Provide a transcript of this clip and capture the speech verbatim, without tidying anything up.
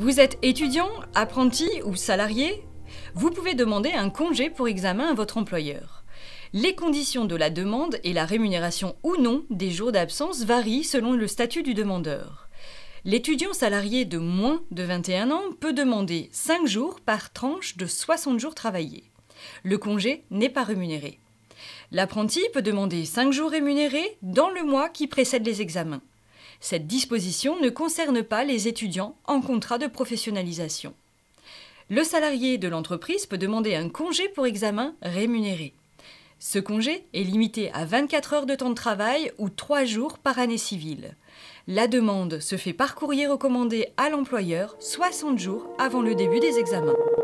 Vous êtes étudiant, apprenti ou salarié? Vous pouvez demander un congé pour examen à votre employeur. Les conditions de la demande et la rémunération ou non des jours d'absence varient selon le statut du demandeur. L'étudiant salarié de moins de vingt et un ans peut demander cinq jours par tranche de soixante jours travaillés. Le congé n'est pas rémunéré. L'apprenti peut demander cinq jours rémunérés dans le mois qui précède les examens. Cette disposition ne concerne pas les étudiants en contrat de professionnalisation. Le salarié de l'entreprise peut demander un congé pour examen rémunéré. Ce congé est limité à vingt-quatre heures de temps de travail ou trois jours par année civile. La demande se fait par courrier recommandé à l'employeur soixante jours avant le début des examens.